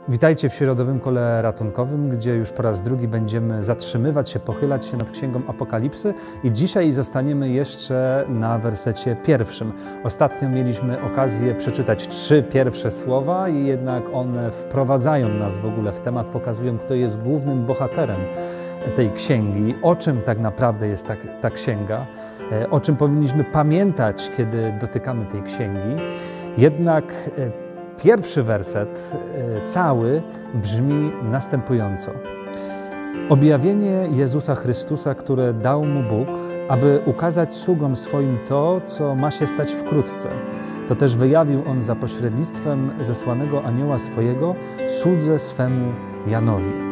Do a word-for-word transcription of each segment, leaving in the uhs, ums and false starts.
Witajcie w Środowym Kole Ratunkowym, gdzie już po raz drugi będziemy zatrzymywać się, pochylać się nad Księgą Apokalipsy i dzisiaj zostaniemy jeszcze na wersecie pierwszym. Ostatnio mieliśmy okazję przeczytać trzy pierwsze słowa i jednak one wprowadzają nas w ogóle w temat, pokazują, kto jest głównym bohaterem tej księgi, o czym tak naprawdę jest ta, ta księga, o czym powinniśmy pamiętać, kiedy dotykamy tej księgi. Jednak pierwszy werset cały brzmi następująco. Objawienie Jezusa Chrystusa, które dał mu Bóg, aby ukazać sługom swoim to, co ma się stać wkrótce. To też wyjawił on za pośrednictwem zesłanego anioła swojego słudze swemu Janowi.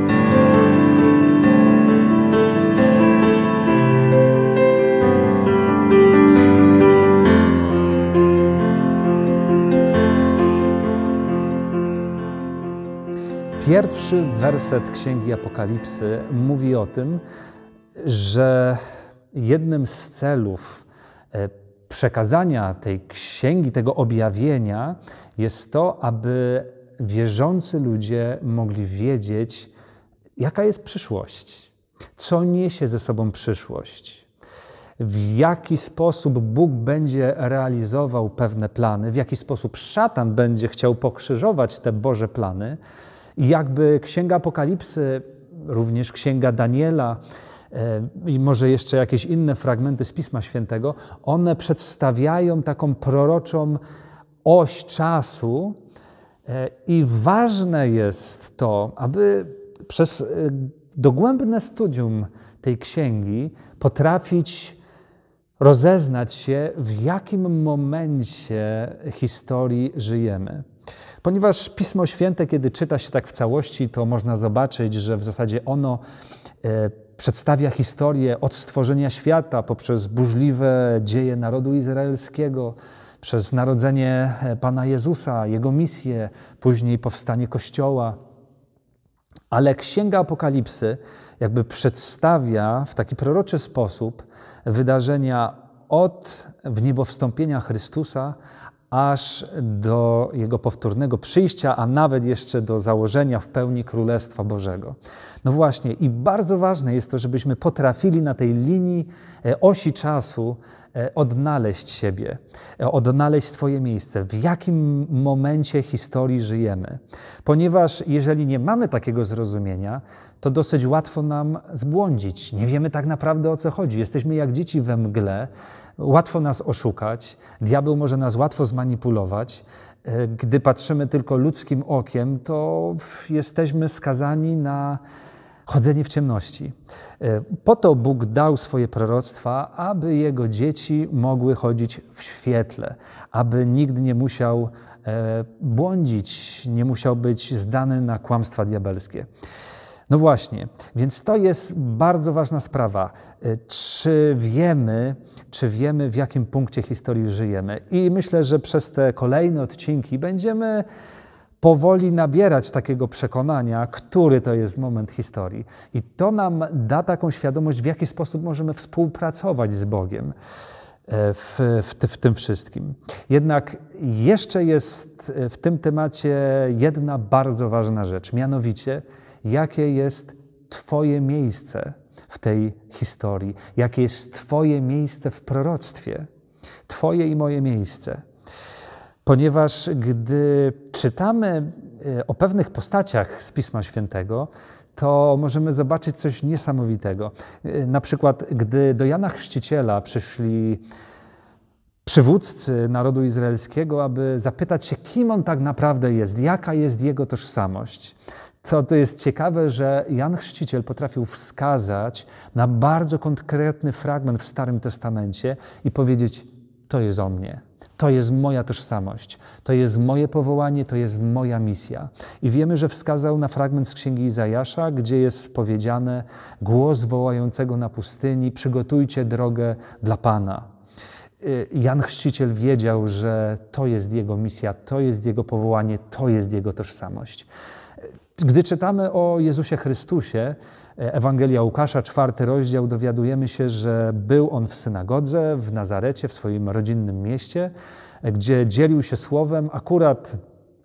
Pierwszy werset Księgi Apokalipsy mówi o tym, że jednym z celów przekazania tej księgi, tego objawienia jest to, aby wierzący ludzie mogli wiedzieć, jaka jest przyszłość, co niesie ze sobą przyszłość, w jaki sposób Bóg będzie realizował pewne plany, w jaki sposób szatan będzie chciał pokrzyżować te Boże plany. I jakby Księga Apokalipsy, również Księga Daniela i może jeszcze jakieś inne fragmenty z Pisma Świętego, one przedstawiają taką proroczą oś czasu i ważne jest to, aby przez dogłębne studium tej księgi potrafić rozeznać się, w jakim momencie historii żyjemy. Ponieważ Pismo Święte, kiedy czyta się tak w całości, to można zobaczyć, że w zasadzie ono e, przedstawia historię od stworzenia świata poprzez burzliwe dzieje narodu izraelskiego, przez narodzenie Pana Jezusa, Jego misję, później powstanie Kościoła. Ale Księga Apokalipsy jakby przedstawia w taki proroczy sposób wydarzenia od wniebowstąpienia Chrystusa aż do Jego powtórnego przyjścia, a nawet jeszcze do założenia w pełni Królestwa Bożego. No właśnie, i bardzo ważne jest to, żebyśmy potrafili na tej linii osi czasu odnaleźć siebie, odnaleźć swoje miejsce, w jakim momencie historii żyjemy. Ponieważ jeżeli nie mamy takiego zrozumienia, to dosyć łatwo nam zbłądzić. Nie wiemy tak naprawdę, o co chodzi. Jesteśmy jak dzieci we mgle, łatwo nas oszukać, diabeł może nas łatwo zmanipulować. Gdy patrzymy tylko ludzkim okiem, to jesteśmy skazani na chodzenie w ciemności. Po to Bóg dał swoje proroctwa, aby Jego dzieci mogły chodzić w świetle, aby nikt nie musiał błądzić, nie musiał być zdany na kłamstwa diabelskie. No właśnie, więc to jest bardzo ważna sprawa. Czy wiemy, czy wiemy, w jakim punkcie historii żyjemy? I myślę, że przez te kolejne odcinki będziemy powoli nabierać takiego przekonania, który to jest moment historii. I to nam da taką świadomość, w jaki sposób możemy współpracować z Bogiem w, w, w tym wszystkim. Jednak jeszcze jest w tym temacie jedna bardzo ważna rzecz, mianowicie jakie jest Twoje miejsce w tej historii, jakie jest Twoje miejsce w proroctwie, Twoje i moje miejsce. Ponieważ gdy czytamy o pewnych postaciach z Pisma Świętego, to możemy zobaczyć coś niesamowitego. Na przykład, gdy do Jana Chrzciciela przyszli przywódcy narodu izraelskiego, aby zapytać się, kim on tak naprawdę jest, jaka jest jego tożsamość. To, to jest ciekawe, że Jan Chrzciciel potrafił wskazać na bardzo konkretny fragment w Starym Testamencie i powiedzieć, to jest o mnie, to jest moja tożsamość, to jest moje powołanie, to jest moja misja. I wiemy, że wskazał na fragment z Księgi Izajasza, gdzie jest powiedziane głos wołającego na pustyni, przygotujcie drogę dla Pana. Jan Chrzciciel wiedział, że to jest jego misja, to jest jego powołanie, to jest jego tożsamość. Gdy czytamy o Jezusie Chrystusie, Ewangelia Łukasza, czwarty rozdział, dowiadujemy się, że był on w synagodze w Nazarecie, w swoim rodzinnym mieście, gdzie dzielił się słowem akurat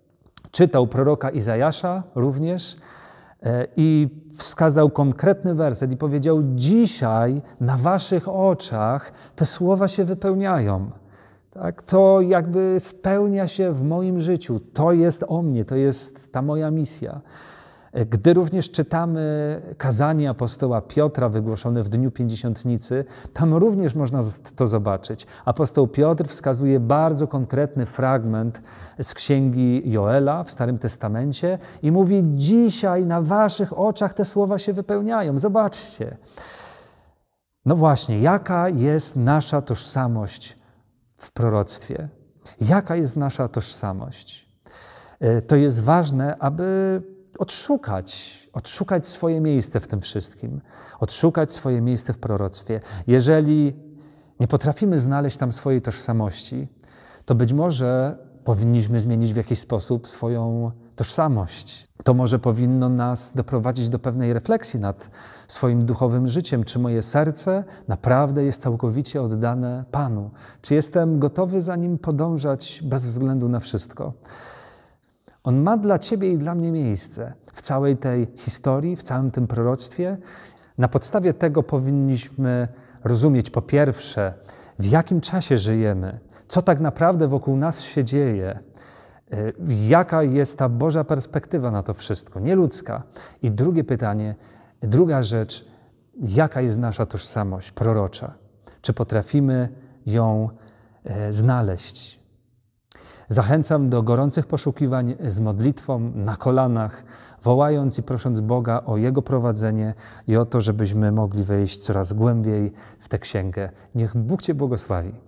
czytał proroka Izajasza również i wskazał konkretny werset i powiedział: dzisiaj na waszych oczach te słowa się wypełniają. Tak? To jakby spełnia się w moim życiu. To jest o mnie, to jest ta moja misja. Gdy również czytamy kazanie apostoła Piotra wygłoszone w Dniu Pięćdziesiątnicy, tam również można to zobaczyć. Apostoł Piotr wskazuje bardzo konkretny fragment z księgi Joela w Starym Testamencie i mówi: dzisiaj na waszych oczach te słowa się wypełniają. Zobaczcie. No właśnie, jaka jest nasza tożsamość w proroctwie? Jaka jest nasza tożsamość? To jest ważne, aby odszukać, odszukać swoje miejsce w tym wszystkim, odszukać swoje miejsce w proroctwie. Jeżeli nie potrafimy znaleźć tam swojej tożsamości, to być może powinniśmy zmienić w jakiś sposób swoją tożsamość. To może powinno nas doprowadzić do pewnej refleksji nad swoim duchowym życiem. Czy moje serce naprawdę jest całkowicie oddane Panu? Czy jestem gotowy za Nim podążać bez względu na wszystko? On ma dla ciebie i dla mnie miejsce w całej tej historii, w całym tym proroctwie. Na podstawie tego powinniśmy rozumieć, po pierwsze, w jakim czasie żyjemy, co tak naprawdę wokół nas się dzieje, jaka jest ta Boża perspektywa na to wszystko, nie ludzka. I drugie pytanie, druga rzecz, jaka jest nasza tożsamość prorocza? Czy potrafimy ją znaleźć? Zachęcam do gorących poszukiwań z modlitwą na kolanach, wołając i prosząc Boga o Jego prowadzenie i o to, żebyśmy mogli wejść coraz głębiej w tę księgę. Niech Bóg Cię błogosławi.